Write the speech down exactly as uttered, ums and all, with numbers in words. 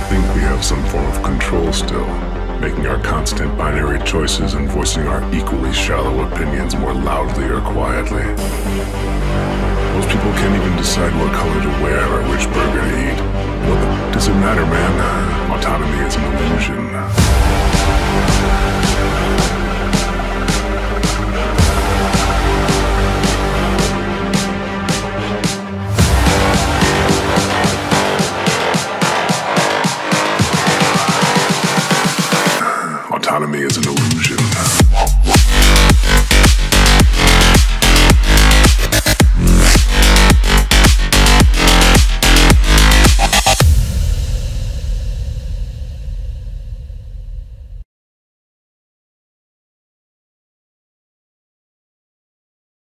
think we have some form of control still, making our constant binary choices and voicing our equally shallow opinions more loudly or quietly. Most people can't even decide what color to wear or which burger to eat. What the, does it matter, man? Autonomy is an illusion.